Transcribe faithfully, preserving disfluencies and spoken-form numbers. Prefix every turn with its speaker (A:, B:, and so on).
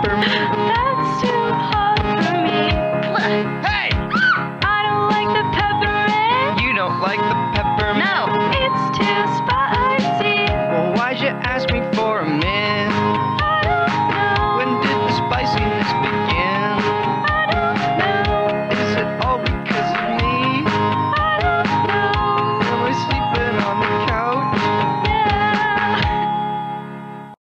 A: peppermint.
B: That's too hot for me.
A: Hey!
B: I don't like the peppermint.
A: You don't like the peppermint?
B: No, it's too spicy.
A: Well, why'd you ask me for a mint?